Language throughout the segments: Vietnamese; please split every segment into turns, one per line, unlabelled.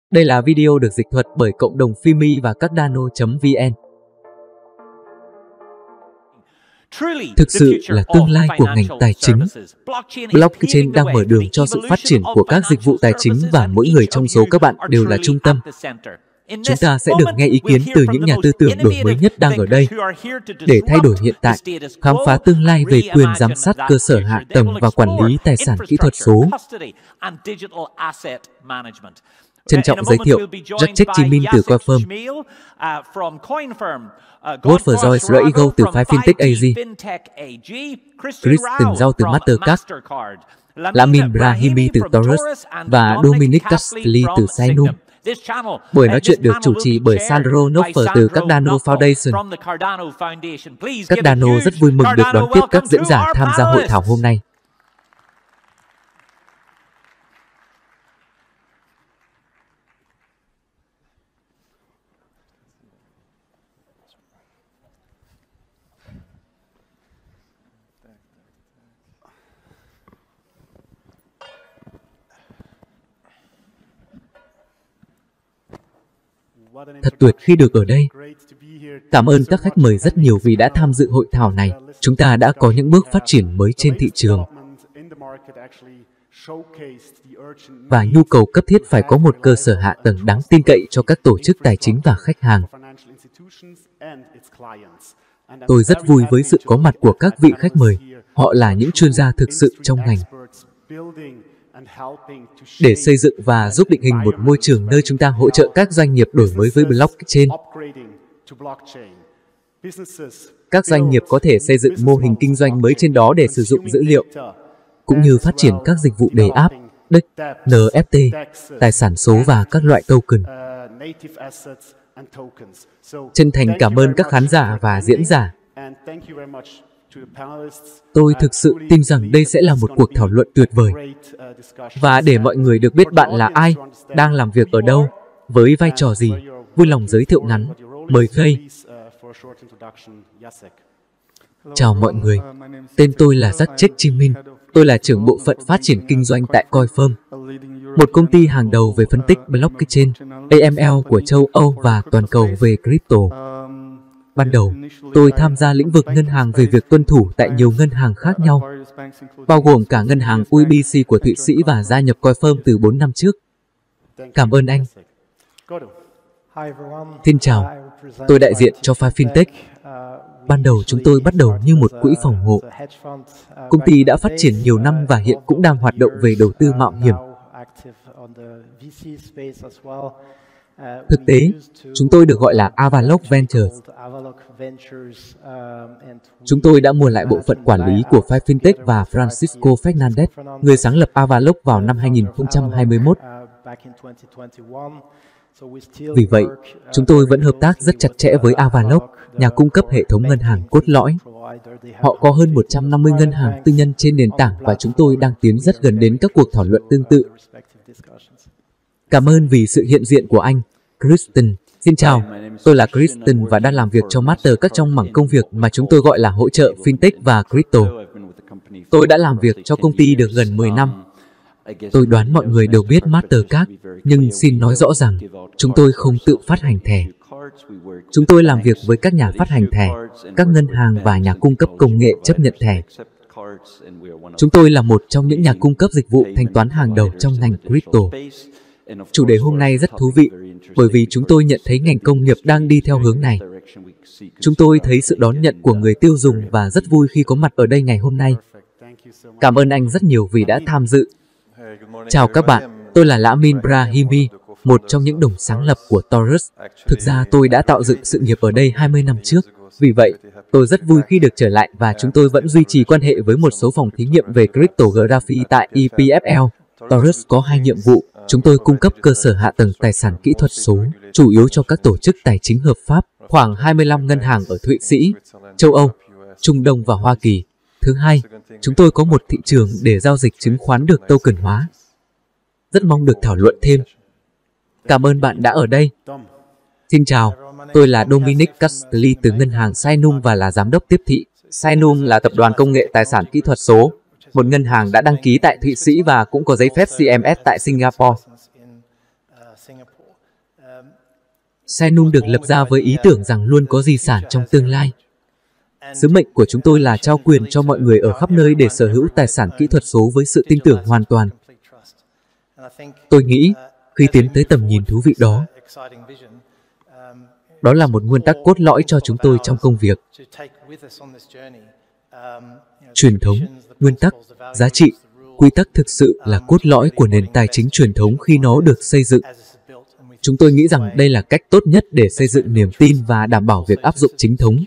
Đây là video được dịch thuật bởi cộng đồng Fimi và Cardano.vn. Thực sự là tương lai của ngành tài chính. Blockchain đang mở đường cho sự phát triển của các dịch vụ tài chính và mỗi người trong số các bạn đều là trung tâm. Chúng ta sẽ được nghe ý kiến từ những nhà tư tưởng đổi mới nhất đang ở đây để thay đổi hiện tại, khám phá tương lai về quyền giám sát cơ sở hạ tầng và quản lý tài sản kỹ thuật số. Trân trọng giới thiệu Jacek Jimin từ Coinfirm, Godfrey Joyce Reigo từ Fintech AG, Kristen Zhao từ Mastercard, Lamin Brahimi từ Taurus và Dominic Castilli từ Sinum. Buổi nói chuyện được chủ trì bởi Sandro Knopfer từ Cardano Foundation. Cardano rất vui mừng được đón tiếp các diễn giả tham gia hội thảo hôm nay. Thật tuyệt khi được ở đây. Cảm ơn các khách mời rất nhiều vì đã tham dự hội thảo này. Chúng ta đã có những bước phát triển mới trên thị trường và nhu cầu cấp thiết phải có một cơ sở hạ tầng đáng tin cậy cho các tổ chức tài chính và khách hàng. Tôi rất vui với sự có mặt của các vị khách mời. Họ là những chuyên gia thực sự trong ngành, để xây dựng và giúp định hình một môi trường nơi chúng ta hỗ trợ các doanh nghiệp đổi mới với blockchain. Các doanh nghiệp có thể xây dựng mô hình kinh doanh mới trên đó để sử dụng dữ liệu, cũng như phát triển các dịch vụ đề áp, NFT, tài sản số và các loại token. Chân thành cảm ơn các khán giả và diễn giả. Tôi thực sự tin rằng đây sẽ là một cuộc thảo luận tuyệt vời. Và để mọi người được biết bạn là ai, đang làm việc ở đâu, với vai trò gì, vui lòng giới thiệu ngắn. Mời Khay. Chào mọi người, tên tôi là Jacek Jimin. Tôi là trưởng bộ phận phát triển kinh doanh tại Coinfirm, một công ty hàng đầu về phân tích blockchain, AML của châu Âu và toàn cầu về crypto. Ban đầu, tôi tham gia lĩnh vực ngân hàng về việc tuân thủ tại nhiều ngân hàng khác nhau, bao gồm cả ngân hàng UBC của Thụy Sĩ và gia nhập Coinfirm từ 4 năm trước. Cảm ơn anh. Xin chào, tôi đại diện cho Fintech. Ban đầu chúng tôi bắt đầu như một quỹ phòng hộ. Công ty đã phát triển nhiều năm và hiện cũng đang hoạt động về đầu tư mạo hiểm. Thực tế, chúng tôi được gọi là Avaloq Ventures. Chúng tôi đã mua lại bộ phận quản lý của Fintech và Francisco Fernandez, người sáng lập Avaloq vào năm 2021. Vì vậy, chúng tôi vẫn hợp tác rất chặt chẽ với Avaloq, nhà cung cấp hệ thống ngân hàng cốt lõi. Họ có hơn 150 ngân hàng tư nhân trên nền tảng và chúng tôi đang tiến rất gần đến các cuộc thảo luận tương tự. Cảm ơn vì sự hiện diện của anh, Kristen. Xin chào, tôi là Kristen và đang làm việc cho Mastercard trong mảng công việc mà chúng tôi gọi là hỗ trợ fintech và crypto. Tôi đã làm việc cho công ty được gần 10 năm. Tôi đoán mọi người đều biết Mastercard, nhưng xin nói rõ rằng, chúng tôi không tự phát hành thẻ. Chúng tôi làm việc với các nhà phát hành thẻ, các ngân hàng và nhà cung cấp công nghệ chấp nhận thẻ. Chúng tôi là một trong những nhà cung cấp dịch vụ thanh toán hàng đầu trong ngành crypto. Chủ đề hôm nay rất thú vị, bởi vì chúng tôi nhận thấy ngành công nghiệp đang đi theo hướng này. Chúng tôi thấy sự đón nhận của người tiêu dùng và rất vui khi có mặt ở đây ngày hôm nay. Cảm ơn anh rất nhiều vì đã tham dự. Chào các bạn, tôi là Lamin Brahimi, một trong những đồng sáng lập của Taurus. Thực ra tôi đã tạo dựng sự nghiệp ở đây 20 năm trước. Vì vậy, tôi rất vui khi được trở lại và chúng tôi vẫn duy trì quan hệ với một số phòng thí nghiệm về cryptography tại EPFL. Taurus có 2 nhiệm vụ. Chúng tôi cung cấp cơ sở hạ tầng tài sản kỹ thuật số, chủ yếu cho các tổ chức tài chính hợp pháp, khoảng 25 ngân hàng ở Thụy Sĩ, châu Âu, Trung Đông và Hoa Kỳ. Thứ hai, chúng tôi có một thị trường để giao dịch chứng khoán được token hóa. Rất mong được thảo luận thêm. Cảm ơn bạn đã ở đây. Xin chào, tôi là Dominic Castilli từ ngân hàng Sinum và là giám đốc tiếp thị. Sinum là tập đoàn công nghệ tài sản kỹ thuật số, một ngân hàng đã đăng ký tại Thụy Sĩ và cũng có giấy phép CMS tại Singapore. Xenum được lập ra với ý tưởng rằng luôn có di sản trong tương lai. Sứ mệnh của chúng tôi là trao quyền cho mọi người ở khắp nơi để sở hữu tài sản kỹ thuật số với sự tin tưởng hoàn toàn. Tôi nghĩ, khi tiến tới tầm nhìn thú vị đó, đó là một nguyên tắc cốt lõi cho chúng tôi trong công việc. Truyền thống, nguyên tắc, giá trị, quy tắc thực sự là cốt lõi của nền tài chính truyền thống khi nó được xây dựng. Chúng tôi nghĩ rằng đây là cách tốt nhất để xây dựng niềm tin và đảm bảo việc áp dụng chính thống.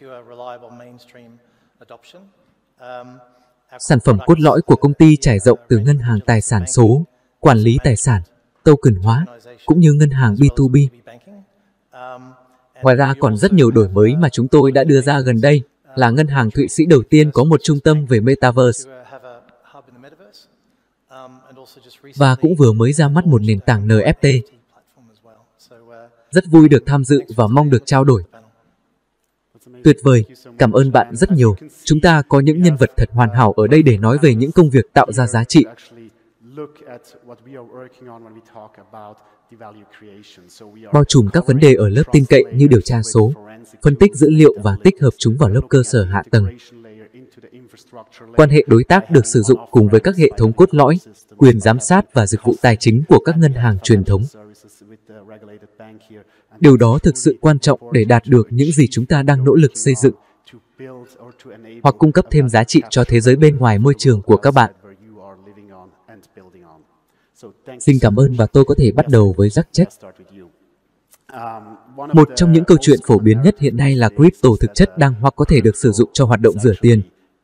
Sản phẩm cốt lõi của công ty trải rộng từ ngân hàng tài sản số, quản lý tài sản, token hóa, cũng như ngân hàng B2B. Ngoài ra còn rất nhiều đổi mới mà chúng tôi đã đưa ra gần đây, là ngân hàng Thụy Sĩ đầu tiên có một trung tâm về Metaverse, và cũng vừa mới ra mắt một nền tảng NFT. Rất vui được tham dự và mong được trao đổi. Tuyệt vời, cảm ơn bạn rất nhiều. Chúng ta có những nhân vật thật hoàn hảo ở đây để nói về những công việc tạo ra giá trị. Bao trùm các vấn đề ở lớp tin cậy như điều tra số, phân tích dữ liệu và tích hợp chúng vào lớp cơ sở hạ tầng. Quan hệ đối tác được sử dụng cùng với các hệ thống cốt lõi, quyền giám sát và dịch vụ tài chính của các ngân hàng truyền thống. Điều đó thực sự quan trọng để đạt được những gì chúng ta đang nỗ lực xây dựng, hoặc cung cấp thêm giá trị cho thế giới bên ngoài môi trường của các bạn. Xin cảm ơn và tôi có thể bắt đầu với Jack. Một trong những câu chuyện phổ biến nhất hiện nay là crypto thực chất đang hoặc có thể được sử dụng cho hoạt động rửa tiền.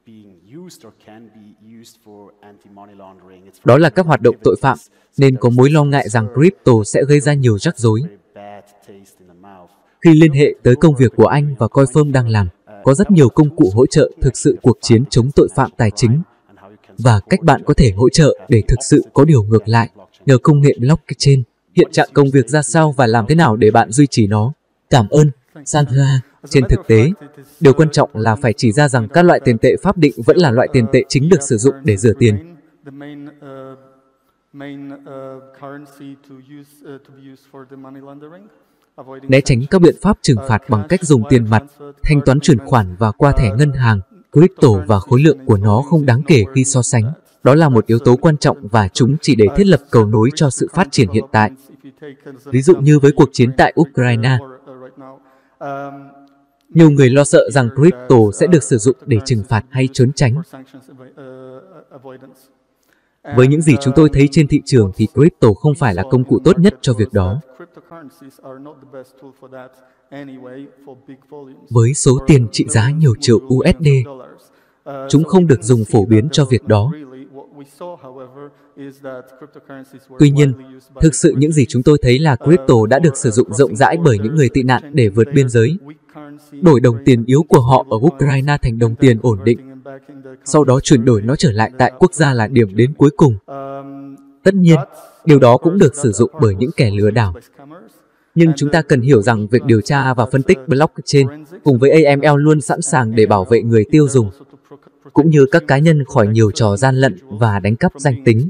Đó là các hoạt động tội phạm, nên có mối lo ngại rằng crypto sẽ gây ra nhiều rắc rối. Khi liên hệ tới công việc của anh và coi firm đang làm, có rất nhiều công cụ hỗ trợ thực sự cuộc chiến chống tội phạm tài chính. Và cách bạn có thể hỗ trợ để thực sự có điều ngược lại, nhờ công nghệ blockchain, hiện trạng công việc ra sao và làm thế nào để bạn duy trì nó. Cảm ơn, Sandra. Trên thực tế, điều quan trọng là phải chỉ ra rằng các loại tiền tệ pháp định vẫn là loại tiền tệ chính được sử dụng để rửa tiền. Né tránh các biện pháp trừng phạt bằng cách dùng tiền mặt, thanh toán chuyển khoản và qua thẻ ngân hàng, crypto và khối lượng của nó không đáng kể khi so sánh. Đó là một yếu tố quan trọng và chúng chỉ để thiết lập cầu nối cho sự phát triển hiện tại. Ví dụ như với cuộc chiến tại Ukraine. Nhiều người lo sợ rằng crypto sẽ được sử dụng để trừng phạt hay trốn tránh. Với những gì chúng tôi thấy trên thị trường thì crypto không phải là công cụ tốt nhất cho việc đó. Với số tiền trị giá nhiều triệu USD, chúng không được dùng phổ biến cho việc đó. Tuy nhiên, thực sự những gì chúng tôi thấy là crypto đã được sử dụng rộng rãi bởi những người tị nạn để vượt biên giới, đổi đồng tiền yếu của họ ở Ukraine thành đồng tiền ổn định, sau đó chuyển đổi nó trở lại tại quốc gia là điểm đến cuối cùng. Tất nhiên, điều đó cũng được sử dụng bởi những kẻ lừa đảo. Nhưng chúng ta cần hiểu rằng việc điều tra và phân tích blockchain cùng với AML luôn sẵn sàng để bảo vệ người tiêu dùng, cũng như các cá nhân khỏi nhiều trò gian lận và đánh cắp danh tính.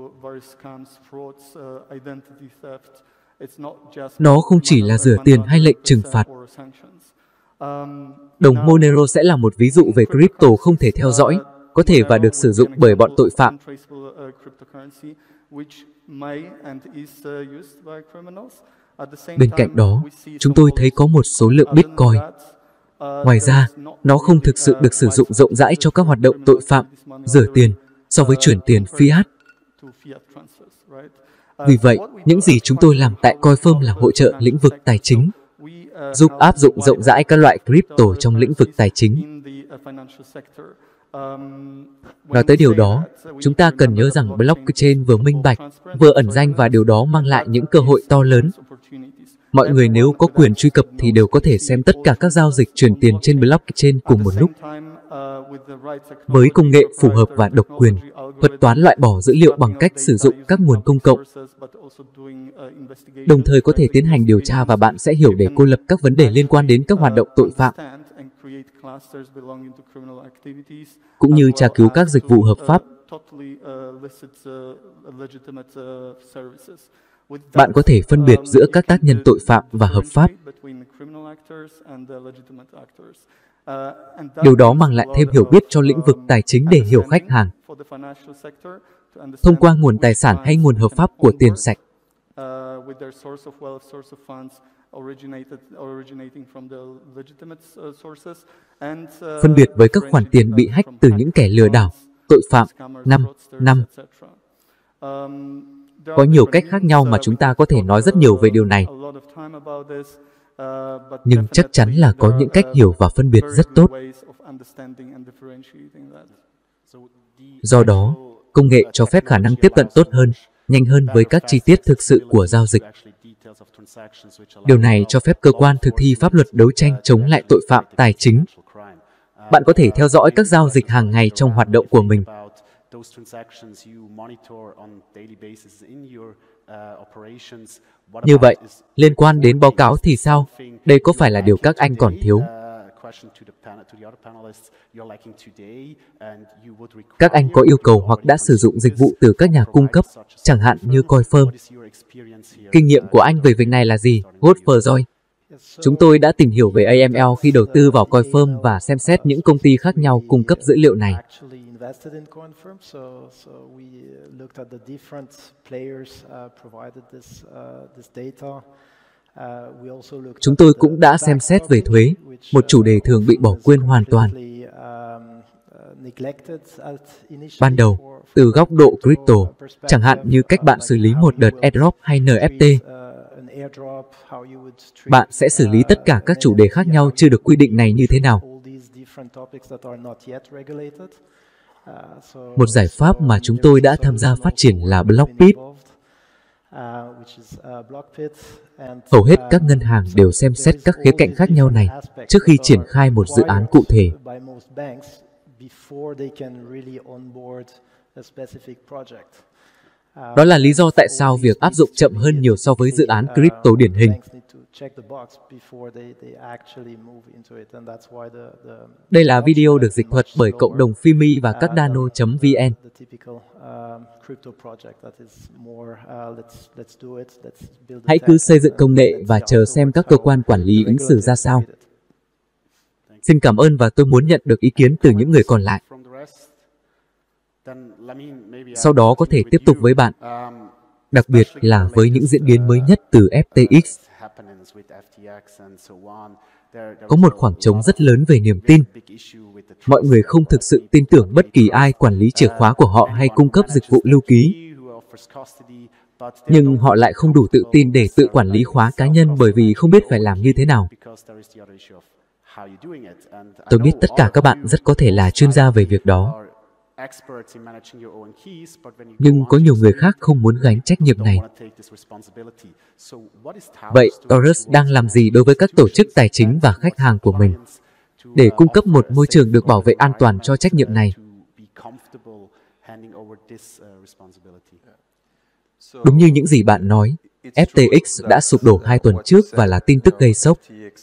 Nó không chỉ là rửa tiền hay lệnh trừng phạt. Đồng Monero sẽ là một ví dụ về crypto không thể theo dõi, có thể và được sử dụng bởi bọn tội phạm. Bên cạnh đó, chúng tôi thấy có một số lượng Bitcoin. Ngoài ra, nó không thực sự được sử dụng rộng rãi cho các hoạt động tội phạm, rửa tiền, so với chuyển tiền fiat. Vì vậy, những gì chúng tôi làm tại Coinfirm là hỗ trợ lĩnh vực tài chính, giúp áp dụng rộng rãi các loại crypto trong lĩnh vực tài chính. Nói tới điều đó, chúng ta cần nhớ rằng blockchain vừa minh bạch, vừa ẩn danh và điều đó mang lại những cơ hội to lớn. Mọi người nếu có quyền truy cập thì đều có thể xem tất cả các giao dịch chuyển tiền trên blockchain cùng một lúc. Với công nghệ phù hợp và độc quyền, thuật toán loại bỏ dữ liệu bằng cách sử dụng các nguồn công cộng. Đồng thời có thể tiến hành điều tra và bạn sẽ hiểu để cô lập các vấn đề liên quan đến các hoạt động tội phạm, cũng như tra cứu các dịch vụ hợp pháp. Bạn có thể phân biệt giữa các tác nhân tội phạm và hợp pháp. Điều đó mang lại thêm hiểu biết cho lĩnh vực tài chính để hiểu khách hàng, thông qua nguồn tài sản hay nguồn hợp pháp của tiền sạch. Phân biệt với các khoản tiền bị hack từ những kẻ lừa đảo, tội phạm. 5. Có nhiều cách khác nhau mà chúng ta có thể nói rất nhiều về điều này. Nhưng chắc chắn là có những cách hiểu và phân biệt rất tốt. Do đó, công nghệ cho phép khả năng tiếp cận tốt hơn, nhanh hơn với các chi tiết thực sự của giao dịch. Điều này cho phép cơ quan thực thi pháp luật đấu tranh chống lại tội phạm tài chính. Bạn có thể theo dõi các giao dịch hàng ngày trong hoạt động của mình. Như vậy, liên quan đến báo cáo thì sao? Đây có phải là điều các anh còn thiếu? Các anh có yêu cầu hoặc đã sử dụng dịch vụ từ các nhà cung cấp, chẳng hạn như Coinfirm. Kinh nghiệm của anh về việc này là gì, Godfrey? Chúng tôi đã tìm hiểu về AML khi đầu tư vào Coinfirm và xem xét những công ty khác nhau cung cấp dữ liệu này. Chúng tôi cũng đã xem xét về thuế, một chủ đề thường bị bỏ quên hoàn toàn. Ban đầu, từ góc độ crypto, chẳng hạn như cách bạn xử lý một đợt airdrop hay NFT, bạn sẽ xử lý tất cả các chủ đề khác nhau chưa được quy định này như thế nào. Một giải pháp mà chúng tôi đã tham gia phát triển là Blockbit. Hầu hết các ngân hàng đều xem xét các khía cạnh khác nhau này trước khi triển khai một dự án cụ thể. Đó là lý do tại sao việc áp dụng chậm hơn nhiều so với dự án crypto điển hình. Đây là video được dịch thuật bởi cộng đồng Fimi và Cardano.vn. Hãy cứ xây dựng công nghệ và chờ xem các cơ quan quản lý ứng xử ra sao. Xin cảm ơn và tôi muốn nhận được ý kiến từ những người còn lại. Sau đó có thể tiếp tục với bạn, đặc biệt là với những diễn biến mới nhất từ FTX. Có một khoảng trống rất lớn về niềm tin. Mọi người không thực sự tin tưởng bất kỳ ai quản lý chìa khóa của họ hay cung cấp dịch vụ lưu ký. Nhưng họ lại không đủ tự tin để tự quản lý khóa cá nhân bởi vì không biết phải làm như thế nào. Tôi biết tất cả các bạn rất có thể là chuyên gia về việc đó. Nhưng có nhiều người khác không muốn gánh trách nhiệm này. Vậy, Taurus đang làm gì đối với các tổ chức tài chính và khách hàng của mình để cung cấp một môi trường được bảo vệ an toàn cho trách nhiệm này? Đúng như những gì bạn nói, FTX đã sụp đổ 2 tuần trước và là tin tức gây sốc.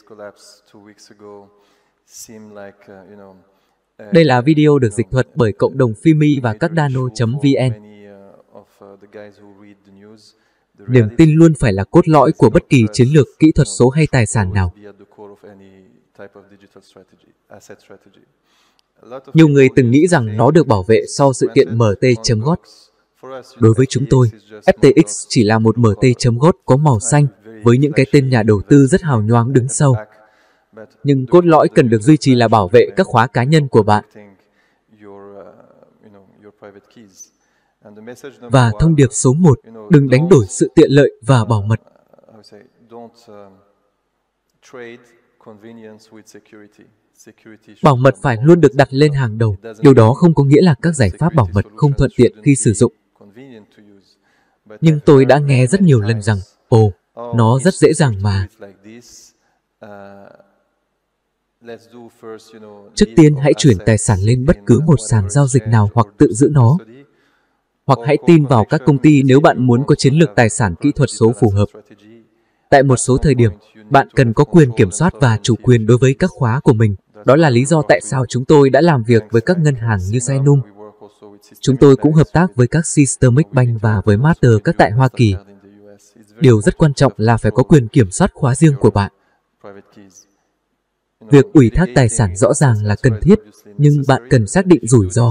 Đây là video được dịch thuật bởi cộng đồng Fimi và Cardano.vn. Niềm tin luôn phải là cốt lõi của bất kỳ chiến lược kỹ thuật số hay tài sản nào. Nhiều người từng nghĩ rằng nó được bảo vệ sau sự kiện MT.GOT. Đối với chúng tôi, FTX chỉ là một MT.GOT có màu xanh với những cái tên nhà đầu tư rất hào nhoáng đứng sau. Nhưng cốt lõi cần được duy trì là bảo vệ các khóa cá nhân của bạn. Và thông điệp số 1, đừng đánh đổi sự tiện lợi và bảo mật. Bảo mật phải luôn được đặt lên hàng đầu. Điều đó không có nghĩa là các giải pháp bảo mật không thuận tiện khi sử dụng. Nhưng tôi đã nghe rất nhiều lần rằng, nó rất dễ dàng mà. Trước tiên hãy chuyển tài sản lên bất cứ một sàn giao dịch nào hoặc tự giữ nó. Hoặc hãy tin vào các công ty nếu bạn muốn có chiến lược tài sản kỹ thuật số phù hợp. Tại một số thời điểm, bạn cần có quyền kiểm soát và chủ quyền đối với các khóa của mình. Đó là lý do tại sao chúng tôi đã làm việc với các ngân hàng như Sinum. Chúng tôi cũng hợp tác với các Systemic Bank và với Mastercard tại Hoa Kỳ. điều rất quan trọng là phải có quyền kiểm soát khóa riêng của bạn. Việc ủy thác tài sản rõ ràng là cần thiết, nhưng bạn cần xác định rủi ro.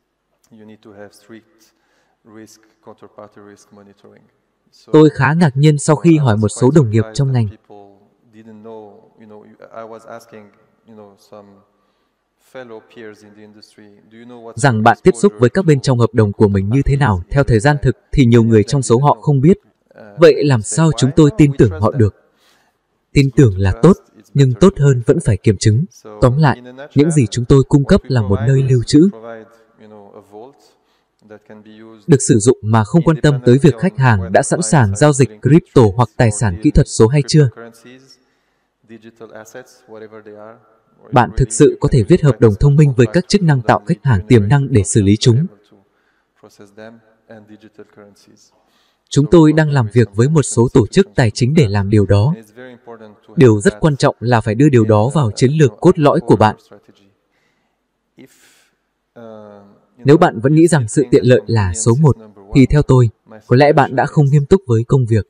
Tôi khá ngạc nhiên sau khi hỏi một số đồng nghiệp trong ngành. Rằng bạn tiếp xúc với các bên trong hợp đồng của mình như thế nào theo thời gian thực thì nhiều người trong số họ không biết. Vậy làm sao chúng tôi tin tưởng họ được? Tin tưởng là tốt, nhưng tốt hơn vẫn phải kiểm chứng. Tóm lại, những gì chúng tôi cung cấp là một nơi lưu trữ được sử dụng mà không quan tâm tới việc khách hàng đã sẵn sàng giao dịch crypto hoặc tài sản kỹ thuật số hay chưa. Bạn thực sự có thể viết hợp đồng thông minh với các chức năng tạo khách hàng tiềm năng để xử lý chúng. Chúng tôi đang làm việc với một số tổ chức tài chính để làm điều đó. Điều rất quan trọng là phải đưa điều đó vào chiến lược cốt lõi của bạn. Nếu bạn vẫn nghĩ rằng sự tiện lợi là số một, thì theo tôi, có lẽ bạn đã không nghiêm túc với công việc.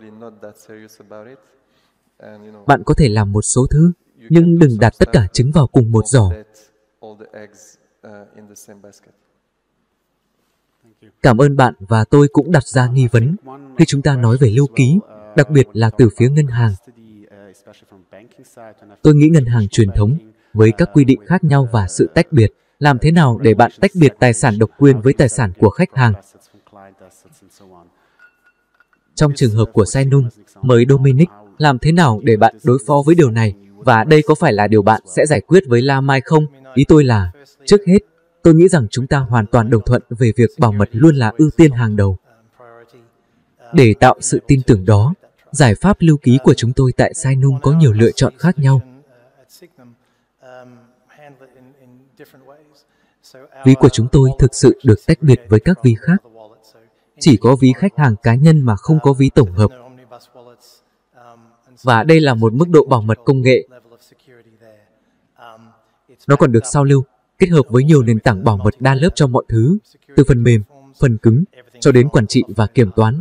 Bạn có thể làm một số thứ, nhưng đừng đặt tất cả trứng vào cùng một giỏ. Cảm ơn bạn, và tôi cũng đặt ra nghi vấn khi chúng ta nói về lưu ký, đặc biệt là từ phía ngân hàng. Tôi nghĩ ngân hàng truyền thống, với các quy định khác nhau và sự tách biệt, làm thế nào để bạn tách biệt tài sản độc quyền với tài sản của khách hàng? Trong trường hợp của Sinun, mời Dominic, làm thế nào để bạn đối phó với điều này? Và đây có phải là điều bạn sẽ giải quyết với La Mai không? Ý tôi là, trước hết, tôi nghĩ rằng chúng ta hoàn toàn đồng thuận về việc bảo mật luôn là ưu tiên hàng đầu. Để tạo sự tin tưởng đó, giải pháp lưu ký của chúng tôi tại Sinun có nhiều lựa chọn khác nhau. Ví của chúng tôi thực sự được tách biệt với các ví khác. Chỉ có ví khách hàng cá nhân mà không có ví tổng hợp. Và đây là một mức độ bảo mật công nghệ. Nó còn được sao lưu, kết hợp với nhiều nền tảng bảo mật đa lớp cho mọi thứ, từ phần mềm, phần cứng, cho đến quản trị và kiểm toán.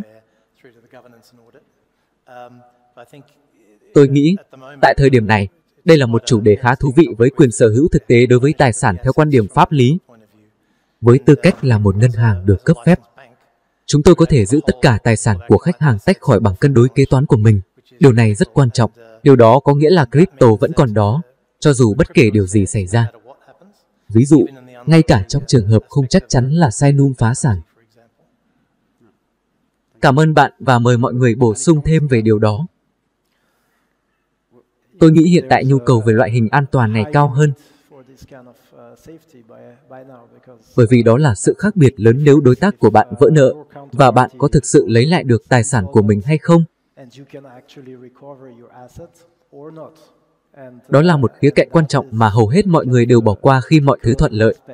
Tôi nghĩ, tại thời điểm này, đây là một chủ đề khá thú vị với quyền sở hữu thực tế đối với tài sản theo quan điểm pháp lý. Với tư cách là một ngân hàng được cấp phép, chúng tôi có thể giữ tất cả tài sản của khách hàng tách khỏi bảng cân đối kế toán của mình. Điều này rất quan trọng. Điều đó có nghĩa là crypto vẫn còn đó, cho dù bất kể điều gì xảy ra. Ví dụ, ngay cả trong trường hợp không chắc chắn là Sinun phá sản. Cảm ơn bạn và mời mọi người bổ sung thêm về điều đó. Tôi nghĩ hiện tại nhu cầu về loại hình an toàn này cao hơn. Bởi vì đó là sự khác biệt lớn nếu đối tác của bạn vỡ nợ, và bạn có thực sự lấy lại được tài sản của mình hay không. Đó là một khía cạnh quan trọng mà hầu hết mọi người đều bỏ qua khi mọi thứ thuận lợi.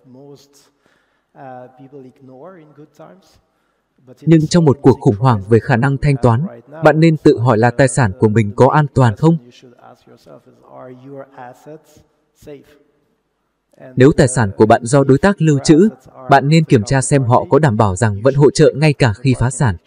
Nhưng trong một cuộc khủng hoảng về khả năng thanh toán, bạn nên tự hỏi là tài sản của mình có an toàn không? Nếu tài sản của bạn do đối tác lưu trữ, bạn nên kiểm tra xem họ có đảm bảo rằng vẫn hỗ trợ ngay cả khi phá sản.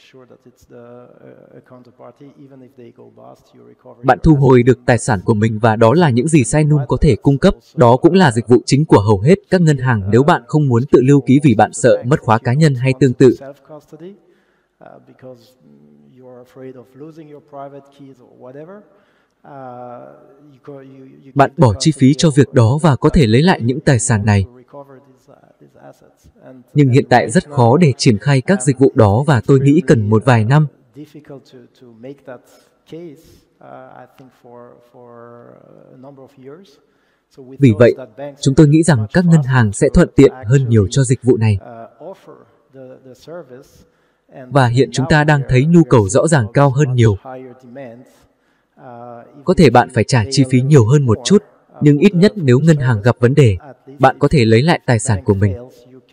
Bạn thu hồi được tài sản của mình và đó là những gì Sinun có thể cung cấp. Đó cũng là dịch vụ chính của hầu hết các ngân hàng nếu bạn không muốn tự lưu ký vì bạn sợ mất khóa cá nhân hay tương tự. Bạn bỏ chi phí cho việc đó và có thể lấy lại những tài sản này. Nhưng hiện tại rất khó để triển khai các dịch vụ đó và tôi nghĩ cần một vài năm. Vì vậy, chúng tôi nghĩ rằng các ngân hàng sẽ thuận tiện hơn nhiều cho dịch vụ này. Và hiện chúng ta đang thấy nhu cầu rõ ràng cao hơn nhiều. Có thể bạn phải trả chi phí nhiều hơn một chút, nhưng ít nhất nếu ngân hàng gặp vấn đề, bạn có thể lấy lại tài sản của mình.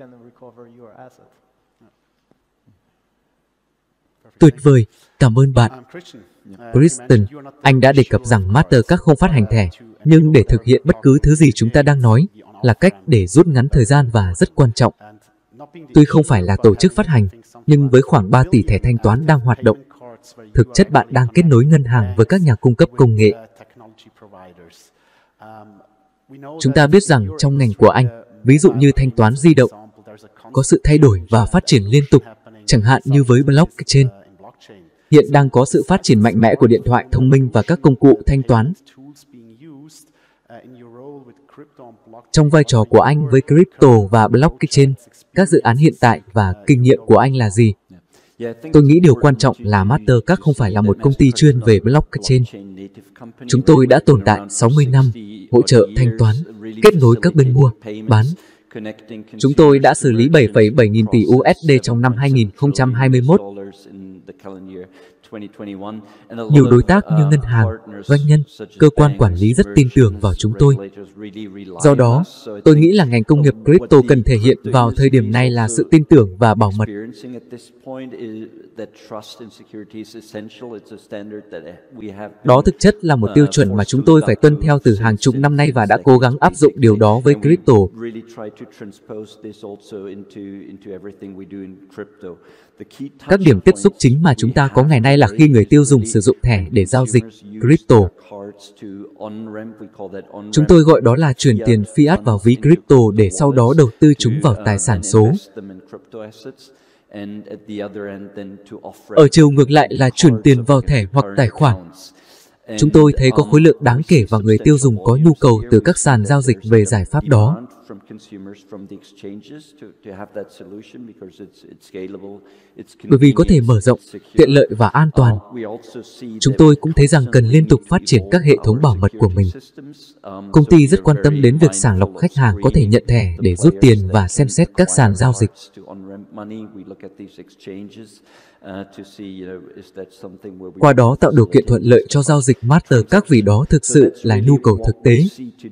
Tuyệt vời, cảm ơn bạn. Kristen, anh đã đề cập rằng Mastercard không phát hành thẻ, nhưng để thực hiện bất cứ thứ gì chúng ta đang nói là cách để rút ngắn thời gian và rất quan trọng. Tuy không phải là tổ chức phát hành, nhưng với khoảng 3 tỷ thẻ thanh toán đang hoạt động, Thực chất bạn đang kết nối ngân hàng với các nhà cung cấp công nghệ. Chúng ta biết rằng trong ngành của anh, ví dụ như thanh toán di động, có sự thay đổi và phát triển liên tục, chẳng hạn như với blockchain. Hiện đang có sự phát triển mạnh mẽ của điện thoại thông minh và các công cụ thanh toán. Trong vai trò của anh với crypto và blockchain, các dự án hiện tại và kinh nghiệm của anh là gì? Tôi nghĩ điều quan trọng là Mastercard không phải là một công ty chuyên về blockchain. Chúng tôi đã tồn tại 60 năm, hỗ trợ thanh toán, kết nối các bên mua, bán. Chúng tôi đã xử lý 7,7 nghìn tỷ USD trong năm 2021. Nhiều đối tác như ngân hàng, doanh nhân, cơ quan quản lý rất tin tưởng vào chúng tôi. Do đó, tôi nghĩ là ngành công nghiệp crypto cần thể hiện vào thời điểm này là sự tin tưởng và bảo mật. Đó thực chất là một tiêu chuẩn mà chúng tôi phải tuân theo từ hàng chục năm nay và đã cố gắng áp dụng điều đó với crypto. Các điểm tiếp xúc chính mà chúng ta có ngày nay là khi người tiêu dùng sử dụng thẻ để giao dịch crypto. Chúng tôi gọi đó là chuyển tiền fiat vào ví crypto để sau đó đầu tư chúng vào tài sản số. Ở chiều ngược lại là chuyển tiền vào thẻ hoặc tài khoản. Chúng tôi thấy có khối lượng đáng kể và người tiêu dùng có nhu cầu từ các sàn giao dịch về giải pháp đó. Bởi vì có thể mở rộng, tiện lợi và an toàn. Chúng tôi cũng thấy rằng cần liên tục phát triển các hệ thống bảo mật của mình. Công ty rất quan tâm đến việc sàng lọc khách hàng có thể nhận thẻ để rút tiền và xem xét các sàn giao dịch. Qua đó tạo điều kiện thuận lợi cho giao dịch Mastercard vì đó thực sự là nhu cầu thực tế.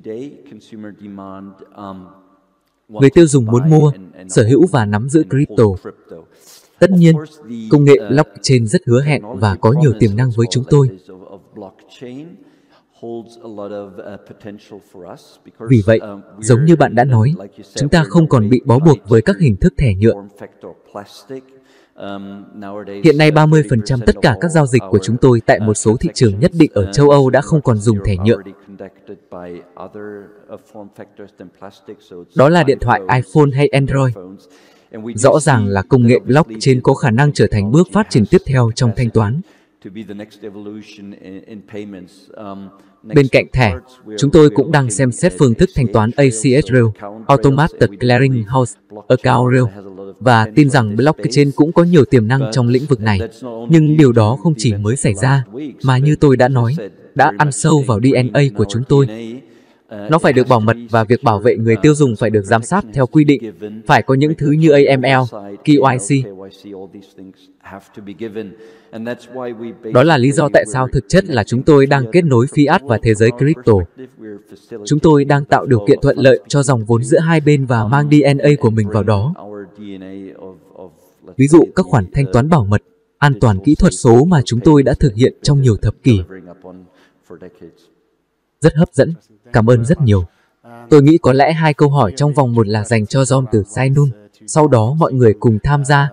Người tiêu dùng muốn mua, sở hữu và nắm giữ crypto. Tất nhiên, công nghệ blockchain rất hứa hẹn và có nhiều tiềm năng với chúng tôi. Vì vậy, giống như bạn đã nói, chúng ta không còn bị bó buộc với các hình thức thẻ nhựa. Hiện nay 30% tất cả các giao dịch của chúng tôi tại một số thị trường nhất định ở châu Âu đã không còn dùng thẻ nhựa. Đó là điện thoại iPhone hay Android. Rõ ràng là công nghệ blockchain có khả năng trở thành bước phát triển tiếp theo trong thanh toán. Bên cạnh thẻ, chúng tôi cũng đang xem xét phương thức thanh toán ACH Rail, Automated Clearing House, Account Rail, và tin rằng blockchain cũng có nhiều tiềm năng trong lĩnh vực này. Nhưng điều đó không chỉ mới xảy ra, mà như tôi đã nói, đã ăn sâu vào DNA của chúng tôi. Nó phải được bảo mật và việc bảo vệ người tiêu dùng phải được giám sát theo quy định. Phải có những thứ như AML, KYC. Đó là lý do tại sao thực chất là chúng tôi đang kết nối fiat và thế giới crypto. Chúng tôi đang tạo điều kiện thuận lợi cho dòng vốn giữa hai bên và mang DNA của mình vào đó. Ví dụ các khoản thanh toán bảo mật, an toàn kỹ thuật số mà chúng tôi đã thực hiện trong nhiều thập kỷ. Rất hấp dẫn. Cảm ơn rất nhiều. Tôi nghĩ có lẽ 2 câu hỏi trong vòng 1 là dành cho John từ Sainun. Sau đó mọi người cùng tham gia.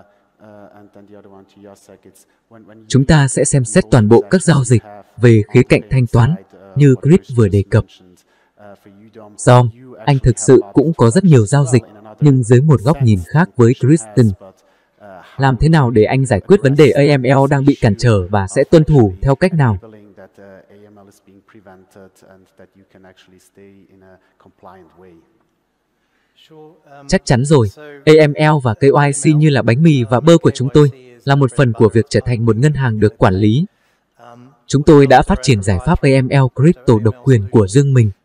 Chúng ta sẽ xem xét toàn bộ các giao dịch về khía cạnh thanh toán, như Chris vừa đề cập. John, anh thực sự cũng có rất nhiều giao dịch, nhưng dưới một góc nhìn khác với Kristen. Làm thế nào để anh giải quyết vấn đề AML đang bị cản trở và sẽ tuân thủ theo cách nào? Chắc chắn rồi, AML và KYC như là bánh mì và bơ của chúng tôi, là một phần của việc trở thành một ngân hàng được quản lý. Chúng tôi đã phát triển giải pháp AML crypto độc quyền của riêng mình.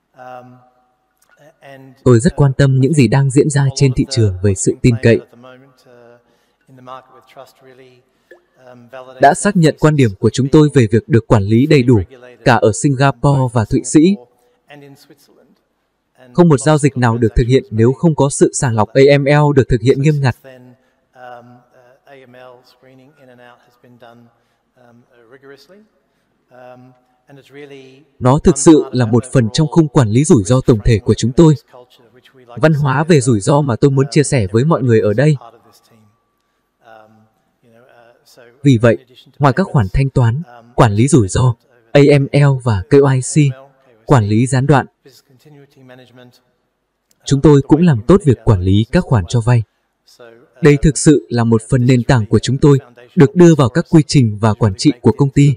Tôi rất quan tâm những gì đang diễn ra trên thị trường về sự tin cậy. Đã xác nhận quan điểm của chúng tôi về việc được quản lý đầy đủ, cả ở Singapore và Thụy Sĩ. Không một giao dịch nào được thực hiện nếu không có sự sàng lọc AML được thực hiện nghiêm ngặt. Nó thực sự là một phần trong khung quản lý rủi ro tổng thể của chúng tôi. Văn hóa về rủi ro mà tôi muốn chia sẻ với mọi người ở đây. Vì vậy, ngoài các khoản thanh toán, quản lý rủi ro, AML và KYC, quản lý gián đoạn, chúng tôi cũng làm tốt việc quản lý các khoản cho vay. Đây thực sự là một phần nền tảng của chúng tôi, được đưa vào các quy trình và quản trị của công ty.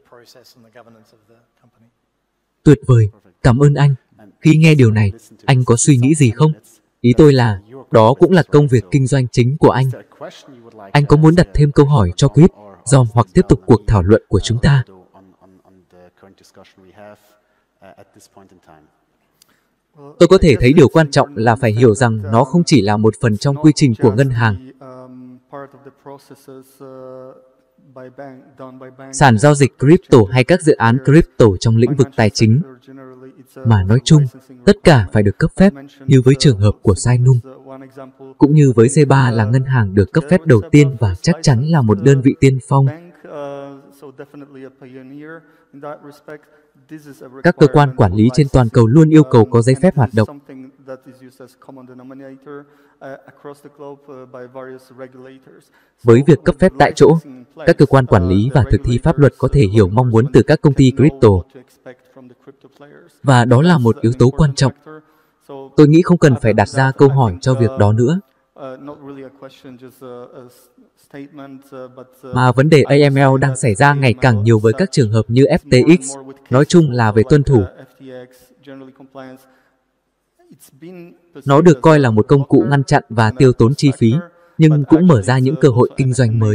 Tuyệt vời, cảm ơn anh. Khi nghe điều này, anh có suy nghĩ gì không? Ý tôi là, đó cũng là công việc kinh doanh chính của anh. Anh có muốn đặt thêm câu hỏi cho Chris, Dom hoặc tiếp tục cuộc thảo luận của chúng ta? Tôi có thể thấy điều quan trọng là phải hiểu rằng nó không chỉ là một phần trong quy trình của ngân hàng. Sàn giao dịch crypto hay các dự án crypto trong lĩnh vực tài chính, mà nói chung, tất cả phải được cấp phép, như với trường hợp của Sinum. Cũng như với C3 là ngân hàng được cấp phép đầu tiên và chắc chắn là một đơn vị tiên phong. Các cơ quan quản lý trên toàn cầu luôn yêu cầu có giấy phép hoạt động. Với việc cấp phép tại chỗ, các cơ quan quản lý và thực thi pháp luật có thể hiểu mong muốn từ các công ty crypto. Và đó là một yếu tố quan trọng. Tôi nghĩ không cần phải đặt ra câu hỏi cho việc đó nữa. Mà vấn đề AML đang xảy ra ngày càng nhiều với các trường hợp như FTX, nói chung là về tuân thủ. Nó được coi là một công cụ ngăn chặn và tiêu tốn chi phí, nhưng cũng mở ra những cơ hội kinh doanh mới.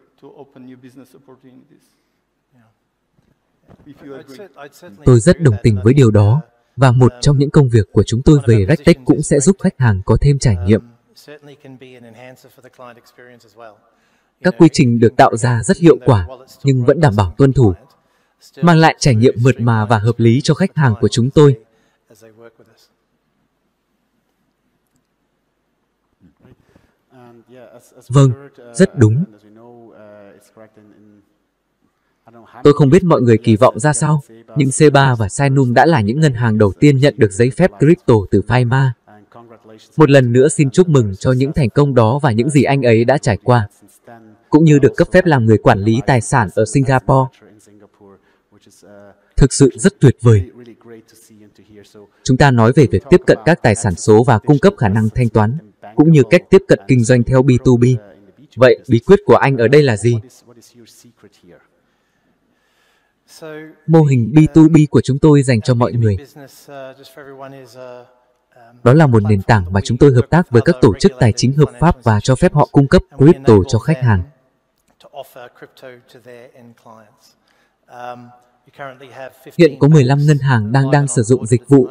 Tôi rất đồng tình với điều đó, và một trong những công việc của chúng tôi về RegTech cũng sẽ giúp khách hàng có thêm trải nghiệm. Các quy trình được tạo ra rất hiệu quả, nhưng vẫn đảm bảo tuân thủ, mang lại trải nghiệm mượt mà và hợp lý cho khách hàng của chúng tôi. Vâng, rất đúng. Tôi không biết mọi người kỳ vọng ra sao, nhưng C3 và Sinum đã là những ngân hàng đầu tiên nhận được giấy phép crypto từ FINMA. Một lần nữa xin chúc mừng cho những thành công đó và những gì anh ấy đã trải qua, cũng như được cấp phép làm người quản lý tài sản ở Singapore. Thực sự rất tuyệt vời. Chúng ta nói về việc tiếp cận các tài sản số và cung cấp khả năng thanh toán, cũng như cách tiếp cận kinh doanh theo B2B. Vậy, bí quyết của anh ở đây là gì? Mô hình B2B của chúng tôi dành cho mọi người. Đó là một nền tảng mà chúng tôi hợp tác với các tổ chức tài chính hợp pháp và cho phép họ cung cấp crypto cho khách hàng. Hiện có 15 ngân hàng đang sử dụng dịch vụ.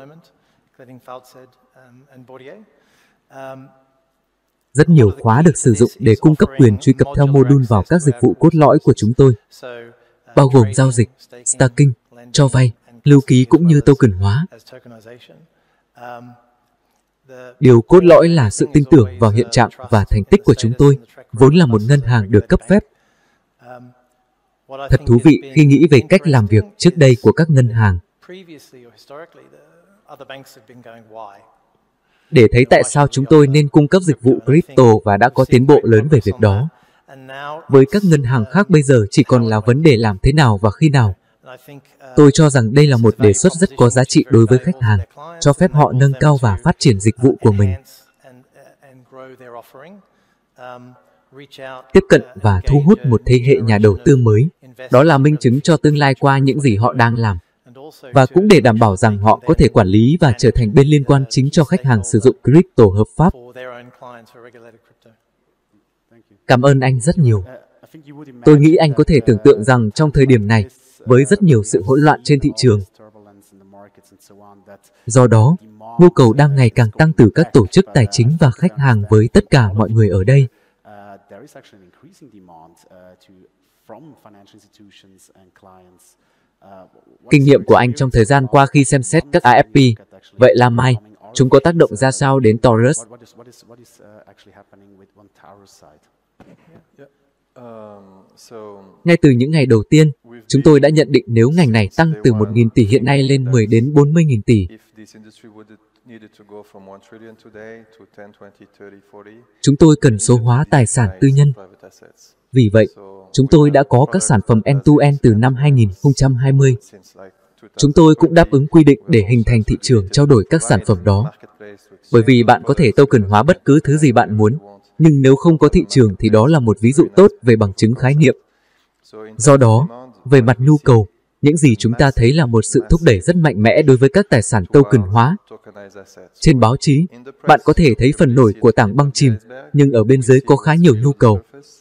Rất nhiều khóa được sử dụng để cung cấp quyền truy cập theo module vào các dịch vụ cốt lõi của chúng tôi, bao gồm giao dịch, staking, cho vay, lưu ký cũng như token hóa. Điều cốt lõi là sự tin tưởng vào hiện trạng và thành tích của chúng tôi, vốn là một ngân hàng được cấp phép. Thật thú vị khi nghĩ về cách làm việc trước đây của các ngân hàng, để thấy tại sao chúng tôi nên cung cấp dịch vụ crypto và đã có tiến bộ lớn về việc đó. Với các ngân hàng khác bây giờ chỉ còn là vấn đề làm thế nào và khi nào. Tôi cho rằng đây là một đề xuất rất có giá trị đối với khách hàng, cho phép họ nâng cao và phát triển dịch vụ của mình. Tiếp cận và thu hút một thế hệ nhà đầu tư mới, đó là minh chứng cho tương lai qua những gì họ đang làm. Và cũng để đảm bảo rằng họ có thể quản lý và trở thành bên liên quan chính cho khách hàng sử dụng crypto hợp pháp. Cảm ơn anh rất nhiều. Tôi nghĩ anh có thể tưởng tượng rằng trong thời điểm này, với rất nhiều sự hỗn loạn trên thị trường, do đó, nhu cầu đang ngày càng tăng từ các tổ chức tài chính và khách hàng với tất cả mọi người ở đây. Kinh nghiệm của anh trong thời gian qua khi xem xét các AFP, vậy là mai, chúng có tác động ra sao đến Taurus? Ngay từ những ngày đầu tiên, chúng tôi đã nhận định nếu ngành này tăng từ 1.000 tỷ hiện nay lên 10 đến 40.000 tỷ, chúng tôi cần số hóa tài sản tư nhân. Vì vậy, Chúng tôi đã có các sản phẩm end-to-end từ năm 2020. Chúng tôi cũng đáp ứng quy định để hình thành thị trường trao đổi các sản phẩm đó. Bởi vì bạn có thể token hóa bất cứ thứ gì bạn muốn, nhưng nếu không có thị trường thì đó là một ví dụ tốt về bằng chứng khái niệm. Do đó, về mặt nhu cầu, những gì chúng ta thấy là một sự thúc đẩy rất mạnh mẽ đối với các tài sản token hóa. Trên báo chí, bạn có thể thấy phần nổi của tảng băng chìm, nhưng ở bên dưới có khá nhiều nhu cầu.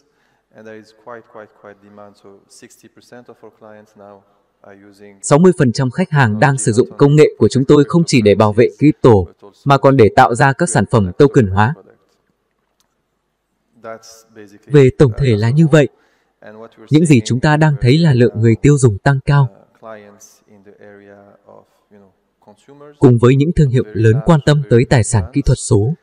60% khách hàng đang sử dụng công nghệ của chúng tôi không chỉ để bảo vệ crypto, mà còn để tạo ra các sản phẩm token hóa. Về tổng thể là như vậy. Những gì chúng ta đang thấy là lượng người tiêu dùng tăng cao, cùng với những thương hiệu lớn quan tâm tới tài sản kỹ thuật số.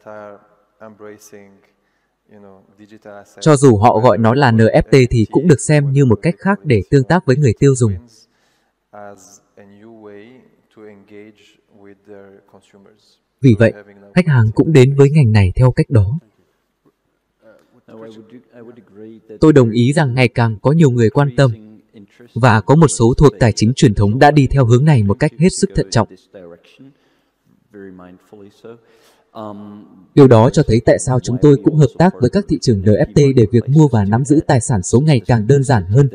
Cho dù họ gọi nó là NFT thì cũng được xem như một cách khác để tương tác với người tiêu dùng. Vì vậy, khách hàng cũng đến với ngành này theo cách đó. Tôi đồng ý rằng ngày càng có nhiều người quan tâm, và có một số thuộc tài chính truyền thống đã đi theo hướng này một cách hết sức thận trọng. Điều đó cho thấy tại sao chúng tôi cũng hợp tác với các thị trường NFT để việc mua và nắm giữ tài sản số ngày càng đơn giản hơn.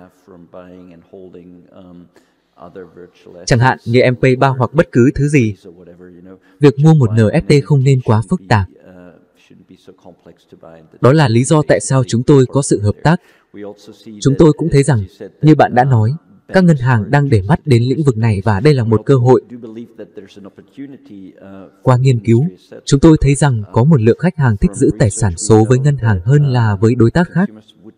Chẳng hạn như MP3 hoặc bất cứ thứ gì. Việc mua một NFT không nên quá phức tạp. Đó là lý do tại sao chúng tôi có sự hợp tác. Chúng tôi cũng thấy rằng, như bạn đã nói, các ngân hàng đang để mắt đến lĩnh vực này và đây là một cơ hội. Qua nghiên cứu, chúng tôi thấy rằng có một lượng khách hàng thích giữ tài sản số với ngân hàng hơn là với đối tác khác.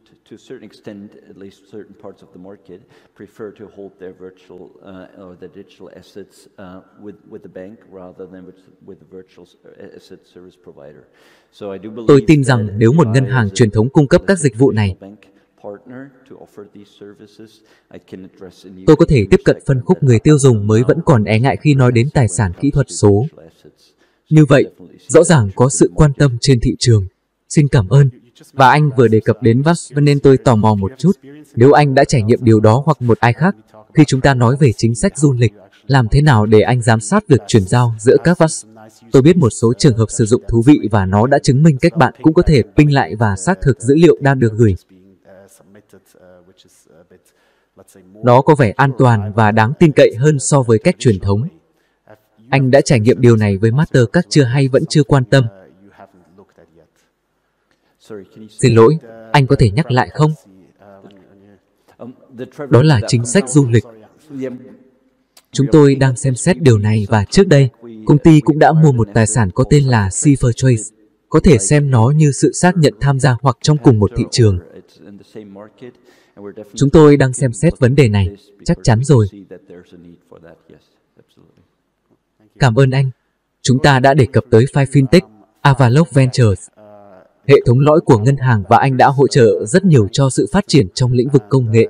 Tôi tin rằng nếu một ngân hàng truyền thống cung cấp các dịch vụ này, tôi có thể tiếp cận phân khúc người tiêu dùng mới vẫn còn e ngại khi nói đến tài sản kỹ thuật số. Như vậy, rõ ràng có sự quan tâm trên thị trường. Xin cảm ơn. Và anh vừa đề cập đến VAS nên tôi tò mò một chút. Nếu anh đã trải nghiệm điều đó hoặc một ai khác, khi chúng ta nói về chính sách du lịch, làm thế nào để anh giám sát việc chuyển giao giữa các VAS? Tôi biết một số trường hợp sử dụng thú vị và nó đã chứng minh cách bạn cũng có thể ping lại và xác thực dữ liệu đang được gửi. Nó có vẻ an toàn và đáng tin cậy hơn so với cách truyền thống. Anh đã trải nghiệm điều này với Mastercard chưa hay vẫn chưa quan tâm? Xin lỗi, anh có thể nhắc lại không? Đó là chính sách du lịch. Chúng tôi đang xem xét điều này và trước đây, công ty cũng đã mua một tài sản có tên là Cipher Trace. Có thể xem nó như sự xác nhận tham gia hoặc trong cùng một thị trường. Chúng tôi đang xem xét vấn đề này, chắc chắn rồi. Cảm ơn anh. Chúng ta đã đề cập tới Five Fintech, Avalok Ventures, hệ thống lõi của ngân hàng và anh đã hỗ trợ rất nhiều cho sự phát triển trong lĩnh vực công nghệ.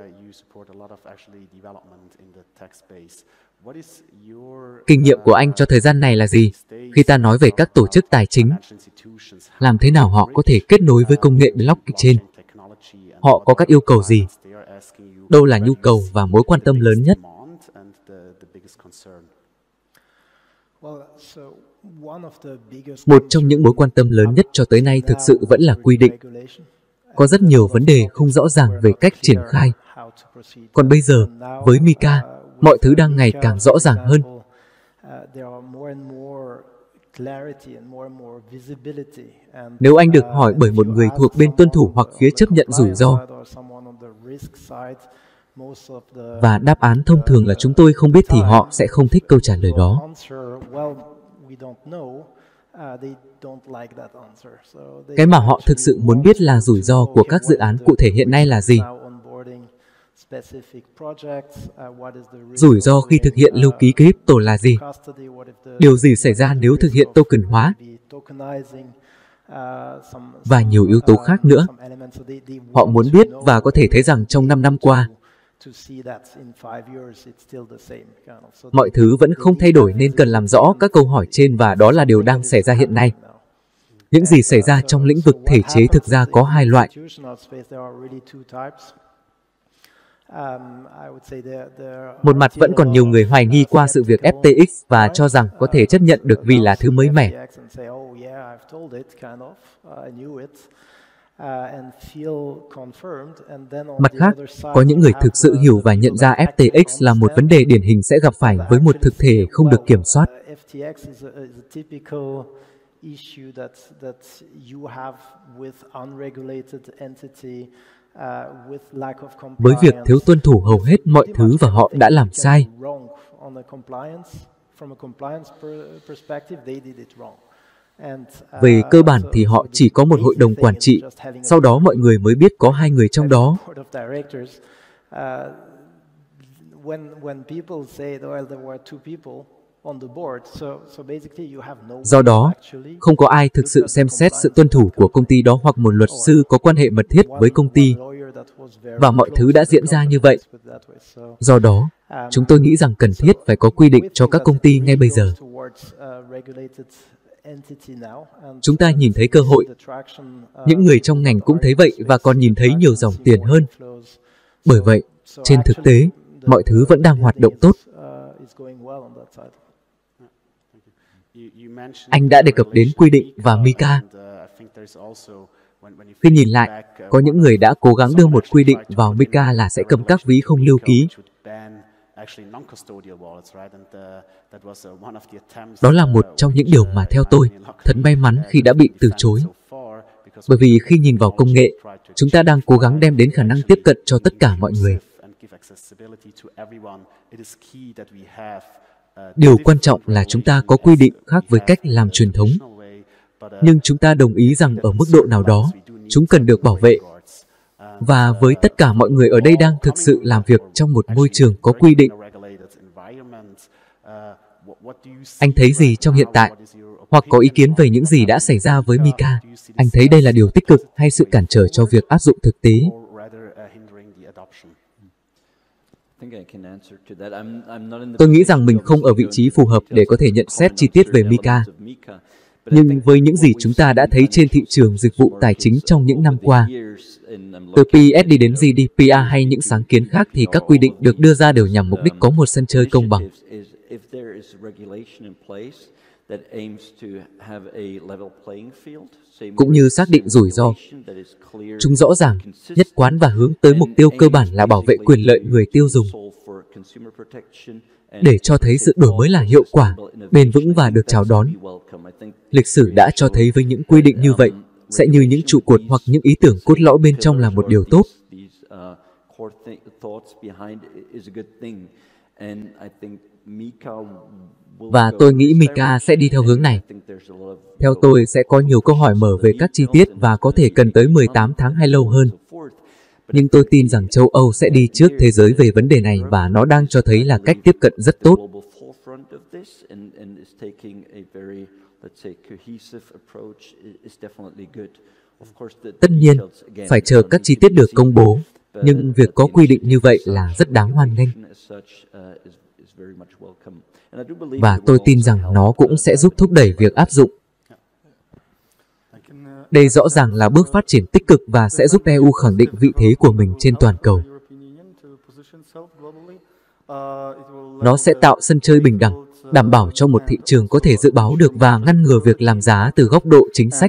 Kinh nghiệm của anh cho thời gian này là gì? Khi ta nói về các tổ chức tài chính, làm thế nào họ có thể kết nối với công nghệ blockchain? Họ có các yêu cầu gì? Đâu là nhu cầu và mối quan tâm lớn nhất? Một trong những mối quan tâm lớn nhất cho tới nay thực sự vẫn là quy định. Có rất nhiều vấn đề không rõ ràng về cách triển khai. Còn bây giờ, với MiCA, mọi thứ đang ngày càng rõ ràng hơn. Nếu anh được hỏi bởi một người thuộc bên tuân thủ hoặc phía chấp nhận rủi ro, và đáp án thông thường là chúng tôi không biết thì họ sẽ không thích câu trả lời đó. Cái mà họ thực sự muốn biết là rủi ro của các dự án cụ thể hiện nay là gì? Rủi ro khi thực hiện lưu ký crypto là gì? Điều gì xảy ra nếu thực hiện token hóa? Và nhiều yếu tố khác nữa. Họ muốn biết và có thể thấy rằng trong 5 năm qua, mọi thứ vẫn không thay đổi nên cần làm rõ các câu hỏi trên và đó là điều đang xảy ra hiện nay. Những gì xảy ra trong lĩnh vực thể chế thực ra có hai loại. Một mặt vẫn còn nhiều người hoài nghi qua sự việc FTX và cho rằng có thể chấp nhận được vì là thứ mới mẻ. Mặt khác, có những người thực sự hiểu và nhận ra FTX là một vấn đề điển hình sẽ gặp phải với một thực thể không được kiểm soát. Với việc thiếu tuân thủ hầu hết mọi thứ và họ đã làm sai. Về cơ bản thì họ chỉ có một hội đồng quản trị, sau đó mọi người mới biết có hai người trong đó. Do đó, không có ai thực sự xem xét sự tuân thủ của công ty đó hoặc một luật sư có quan hệ mật thiết với công ty. Và mọi thứ đã diễn ra như vậy. Do đó, chúng tôi nghĩ rằng cần thiết phải có quy định cho các công ty ngay bây giờ. Chúng ta nhìn thấy cơ hội. Những người trong ngành cũng thấy vậy và còn nhìn thấy nhiều dòng tiền hơn. Bởi vậy, trên thực tế, mọi thứ vẫn đang hoạt động tốt. Anh đã đề cập đến quy định và MiCA. Khi nhìn lại, có những người đã cố gắng đưa một quy định vào MiCA là sẽ cấm các ví không lưu ký. Đó là một trong những điều mà theo tôi thật may mắn khi đã bị từ chối. Bởi vì khi nhìn vào công nghệ, chúng ta đang cố gắng đem đến khả năng tiếp cận cho tất cả mọi người. Điều quan trọng là chúng ta có quy định khác với cách làm truyền thống. Nhưng chúng ta đồng ý rằng ở mức độ nào đó, chúng cần được bảo vệ. Và với tất cả mọi người ở đây đang thực sự làm việc trong một môi trường có quy định. Anh thấy gì trong hiện tại? Hoặc có ý kiến về những gì đã xảy ra với MiCA? Anh thấy đây là điều tích cực hay sự cản trở cho việc áp dụng thực tế? Tôi nghĩ rằng mình không ở vị trí phù hợp để có thể nhận xét chi tiết về MiCA. Nhưng với những gì chúng ta đã thấy trên thị trường dịch vụ tài chính trong những năm qua, từ PSD đến GDPR hay những sáng kiến khác thì các quy định được đưa ra đều nhằm mục đích có một sân chơi công bằng. Cũng như xác định rủi ro. Chúng rõ ràng, nhất quán và hướng tới mục tiêu cơ bản là bảo vệ quyền lợi người tiêu dùng. Để cho thấy sự đổi mới là hiệu quả, bền vững và được chào đón. Lịch sử đã cho thấy với những quy định như vậy, sẽ như những trụ cột hoặc những ý tưởng cốt lõi bên trong là một điều tốt. Và tôi nghĩ MiCA sẽ đi theo hướng này. Theo tôi sẽ có nhiều câu hỏi mở về các chi tiết và có thể cần tới 18 tháng hay lâu hơn. Nhưng tôi tin rằng châu Âu sẽ đi trước thế giới về vấn đề này và nó đang cho thấy là cách tiếp cận rất tốt. Tất nhiên, phải chờ các chi tiết được công bố, nhưng việc có quy định như vậy là rất đáng hoan nghênh. Và tôi tin rằng nó cũng sẽ giúp thúc đẩy việc áp dụng. Đây rõ ràng là bước phát triển tích cực và sẽ giúp EU khẳng định vị thế của mình trên toàn cầu. Nó sẽ tạo sân chơi bình đẳng, đảm bảo cho một thị trường có thể dự báo được và ngăn ngừa việc làm giá từ góc độ chính sách.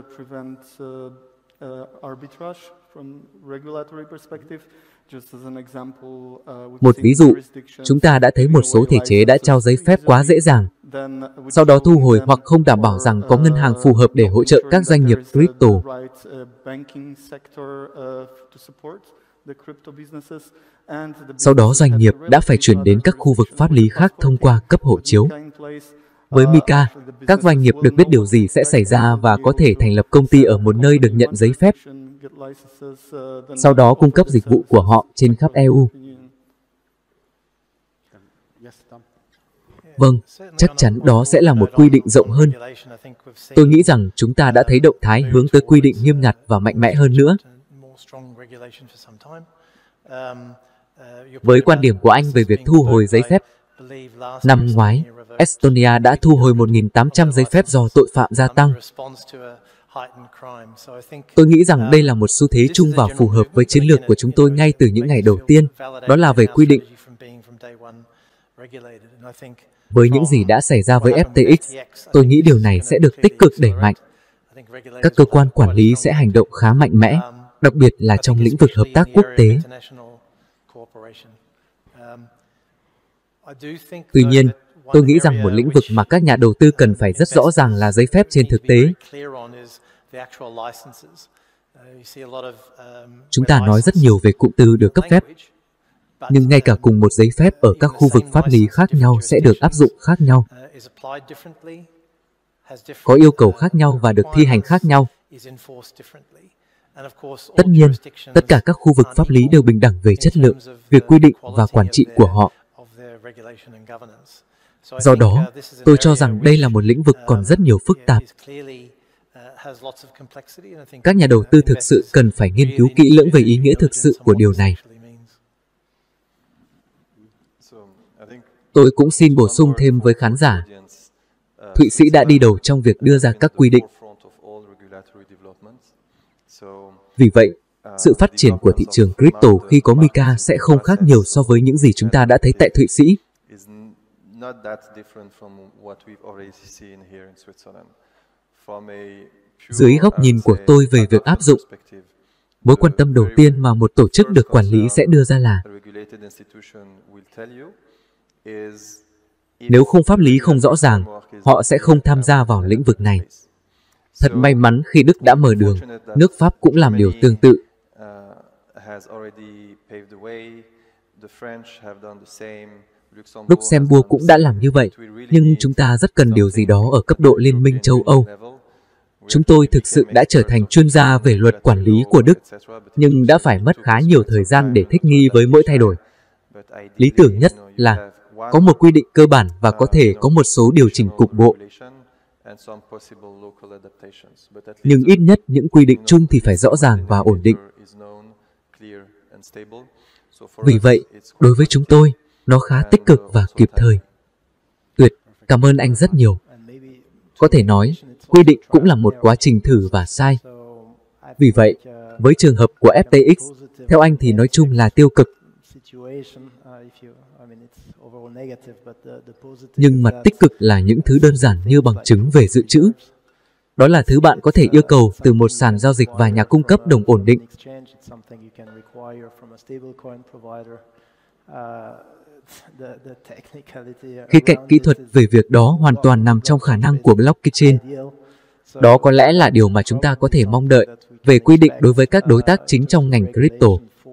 Một ví dụ, chúng ta đã thấy một số thể chế đã trao giấy phép quá dễ dàng, sau đó thu hồi hoặc không đảm bảo rằng có ngân hàng phù hợp để hỗ trợ các doanh nghiệp crypto. Sau đó doanh nghiệp đã phải chuyển đến các khu vực pháp lý khác thông qua cấp hộ chiếu. Với MiCA, các doanh nghiệp được biết điều gì sẽ xảy ra và có thể thành lập công ty ở một nơi được nhận giấy phép, sau đó cung cấp dịch vụ của họ trên khắp EU. Vâng, chắc chắn đó sẽ là một quy định rộng hơn. Tôi nghĩ rằng chúng ta đã thấy động thái hướng tới quy định nghiêm ngặt và mạnh mẽ hơn nữa. Với quan điểm của anh về việc thu hồi giấy phép, năm ngoái, Estonia đã thu hồi 1.800 giấy phép do tội phạm gia tăng. Tôi nghĩ rằng đây là một xu thế chung và phù hợp với chiến lược của chúng tôi ngay từ những ngày đầu tiên, đó là về quy định. Với những gì đã xảy ra với FTX, tôi nghĩ điều này sẽ được tích cực đẩy mạnh. Các cơ quan quản lý sẽ hành động khá mạnh mẽ, đặc biệt là trong lĩnh vực hợp tác quốc tế. Tuy nhiên, tôi nghĩ rằng một lĩnh vực mà các nhà đầu tư cần phải rất rõ ràng là giấy phép trên thực tế. Chúng ta nói rất nhiều về cụm từ được cấp phép, nhưng ngay cả cùng một giấy phép ở các khu vực pháp lý khác nhau sẽ được áp dụng khác nhau, có yêu cầu khác nhau và được thi hành khác nhau. Tất nhiên, tất cả các khu vực pháp lý đều bình đẳng về chất lượng, việc quy định và quản trị của họ. Do đó, tôi cho rằng đây là một lĩnh vực còn rất nhiều phức tạp. Các nhà đầu tư thực sự cần phải nghiên cứu kỹ lưỡng về ý nghĩa thực sự của điều này. Tôi cũng xin bổ sung thêm với khán giả. Thụy Sĩ đã đi đầu trong việc đưa ra các quy định. Vì vậy, sự phát triển của thị trường crypto khi có MiCA sẽ không khác nhiều so với những gì chúng ta đã thấy tại Thụy Sĩ. Dưới góc nhìn của tôi về việc áp dụng, mối quan tâm đầu tiên mà một tổ chức được quản lý sẽ đưa ra là nếu khung pháp lý không rõ ràng, họ sẽ không tham gia vào lĩnh vực này. Thật may mắn khi Đức đã mở đường, nước Pháp cũng làm điều tương tự. Luxembourg cũng đã làm như vậy, nhưng chúng ta rất cần điều gì đó ở cấp độ Liên minh châu Âu. Chúng tôi thực sự đã trở thành chuyên gia về luật quản lý của Đức, nhưng đã phải mất khá nhiều thời gian để thích nghi với mỗi thay đổi. Lý tưởng nhất là có một quy định cơ bản và có thể có một số điều chỉnh cục bộ. Nhưng ít nhất những quy định chung thì phải rõ ràng và ổn định. Vì vậy, đối với chúng tôi, nó khá tích cực và kịp thời. Tuyệt, cảm ơn anh rất nhiều. Có thể nói, quy định cũng là một quá trình thử và sai. Vì vậy, với trường hợp của FTX, theo anh thì nói chung là tiêu cực. Nhưng mặt tích cực là những thứ đơn giản như bằng chứng về dự trữ. Đó là thứ bạn có thể yêu cầu từ một sàn giao dịch và nhà cung cấp đồng ổn định. Khía cạnh kỹ thuật về việc đó hoàn toàn nằm trong khả năng của blockchain. Đó có lẽ là điều mà chúng ta có thể mong đợi về quy định đối với các đối tác chính trong ngành crypto.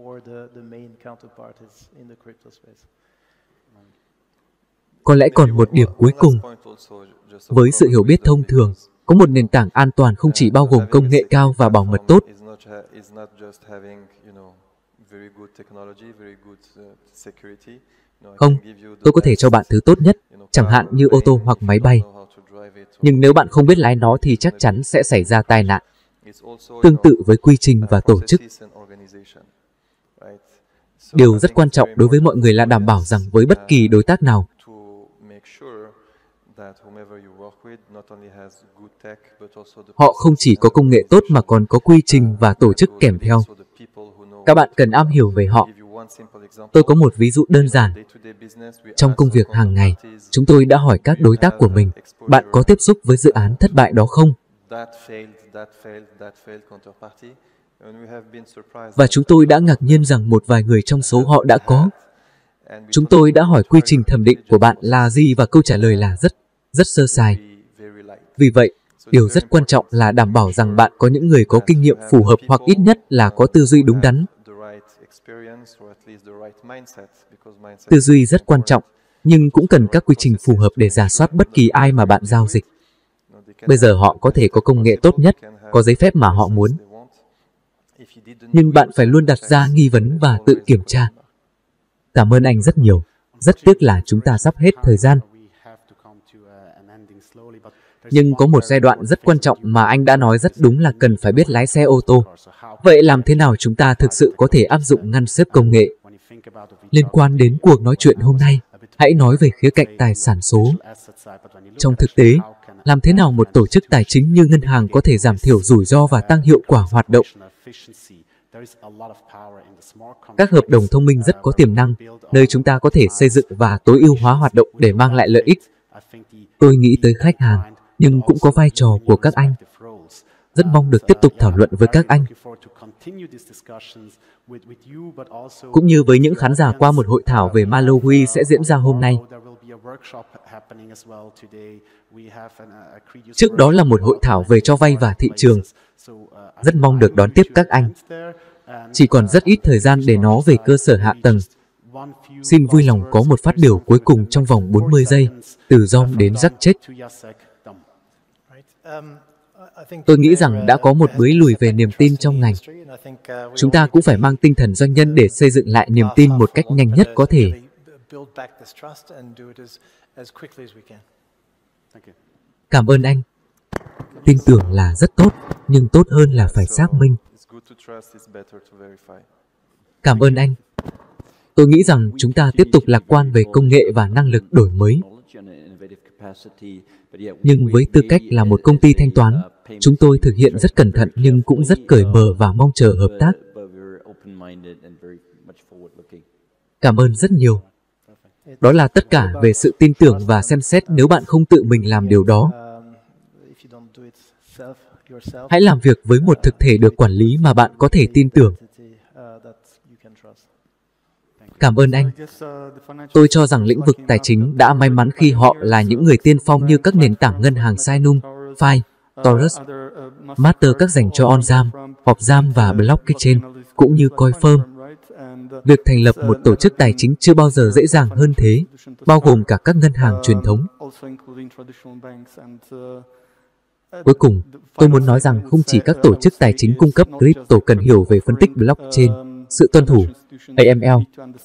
Có lẽ còn một điểm cuối cùng. Với sự hiểu biết thông thường, có một nền tảng an toàn không chỉ bao gồm công nghệ cao và bảo mật tốt. Không, tôi có thể cho bạn thứ tốt nhất, chẳng hạn như ô tô hoặc máy bay. Nhưng nếu bạn không biết lái nó thì chắc chắn sẽ xảy ra tai nạn. Tương tự với quy trình và tổ chức. Điều rất quan trọng đối với mọi người là đảm bảo rằng với bất kỳ đối tác nào, họ không chỉ có công nghệ tốt mà còn có quy trình và tổ chức kèm theo. Các bạn cần am hiểu về họ. Tôi có một ví dụ đơn giản. Trong công việc hàng ngày, chúng tôi đã hỏi các đối tác của mình, bạn có tiếp xúc với dự án thất bại đó không? Và chúng tôi đã ngạc nhiên rằng một vài người trong số họ đã có. Chúng tôi đã hỏi quy trình thẩm định của bạn là gì và câu trả lời là rất sơ sài. Vì vậy, điều rất quan trọng là đảm bảo rằng bạn có những người có kinh nghiệm phù hợp hoặc ít nhất là có tư duy đúng đắn. Tư duy rất quan trọng, nhưng cũng cần các quy trình phù hợp để rà soát bất kỳ ai mà bạn giao dịch. Bây giờ họ có thể có công nghệ tốt nhất, có giấy phép mà họ muốn. Nhưng bạn phải luôn đặt ra nghi vấn và tự kiểm tra. Cảm ơn anh rất nhiều. Rất tiếc là chúng ta sắp hết thời gian. Nhưng có một giai đoạn rất quan trọng mà anh đã nói rất đúng là cần phải biết lái xe ô tô. Vậy làm thế nào chúng ta thực sự có thể áp dụng ngăn xếp công nghệ? Liên quan đến cuộc nói chuyện hôm nay, hãy nói về khía cạnh tài sản số. Trong thực tế, Làm thế nào một tổ chức tài chính như ngân hàng có thể giảm thiểu rủi ro và tăng hiệu quả hoạt động? Các hợp đồng thông minh rất có tiềm năng, nơi chúng ta có thể xây dựng và tối ưu hóa hoạt động để mang lại lợi ích. Tôi nghĩ tới khách hàng, nhưng cũng có vai trò của các anh. Rất mong được tiếp tục thảo luận với các anh, cũng như với những khán giả qua một hội thảo về Malawi sẽ diễn ra hôm nay. Trước đó là một hội thảo về cho vay và thị trường. Rất mong được đón tiếp các anh. Chỉ còn rất ít thời gian để nói về cơ sở hạ tầng. Xin vui lòng có một phát biểu cuối cùng trong vòng 40 giây, từ John đến Jacek. Tôi nghĩ rằng đã có một bước lùi về niềm tin trong ngành. Chúng ta cũng phải mang tinh thần doanh nhân để xây dựng lại niềm tin một cách nhanh nhất có thể. Cảm ơn anh. Tin tưởng là rất tốt, nhưng tốt hơn là phải xác minh. Cảm ơn anh. Tôi nghĩ rằng chúng ta tiếp tục lạc quan về công nghệ và năng lực đổi mới. Nhưng với tư cách là một công ty thanh toán, chúng tôi thực hiện rất cẩn thận nhưng cũng rất cởi mở và mong chờ hợp tác. Cảm ơn rất nhiều. Đó là tất cả về sự tin tưởng và xem xét nếu bạn không tự mình làm điều đó. Hãy làm việc với một thực thể được quản lý mà bạn có thể tin tưởng. Cảm ơn anh. Tôi cho rằng lĩnh vực tài chính đã may mắn khi họ là những người tiên phong như các nền tảng ngân hàng Sinum, Fi, Taurus, Master các dành cho on-jam, off-jam và blockchain, cũng như Coinfirm. Việc thành lập một tổ chức tài chính chưa bao giờ dễ dàng hơn thế, bao gồm cả các ngân hàng truyền thống. Cuối cùng, tôi muốn nói rằng không chỉ các tổ chức tài chính cung cấp crypto cần hiểu về phân tích blockchain, sự tuân thủ, AML,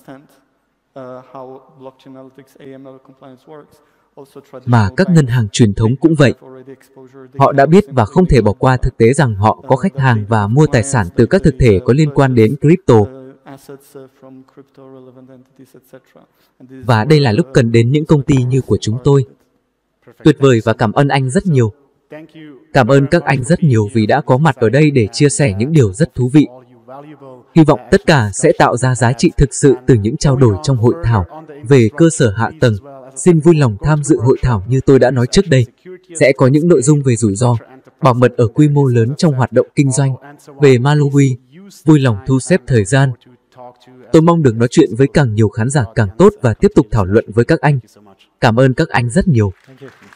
mà các ngân hàng truyền thống cũng vậy. Họ đã biết và không thể bỏ qua thực tế rằng họ có khách hàng và mua tài sản từ các thực thể có liên quan đến crypto. Và đây là lúc cần đến những công ty như của chúng tôi. Tuyệt vời và cảm ơn anh rất nhiều. Cảm ơn các anh rất nhiều vì đã có mặt ở đây để chia sẻ những điều rất thú vị. Hy vọng tất cả sẽ tạo ra giá trị thực sự từ những trao đổi trong hội thảo. Về cơ sở hạ tầng, xin vui lòng tham dự hội thảo như tôi đã nói trước đây. Sẽ có những nội dung về rủi ro, bảo mật ở quy mô lớn trong hoạt động kinh doanh. Về Malawi, vui lòng thu xếp thời gian. Tôi mong được nói chuyện với càng nhiều khán giả càng tốt và tiếp tục thảo luận với các anh. Cảm ơn các anh rất nhiều.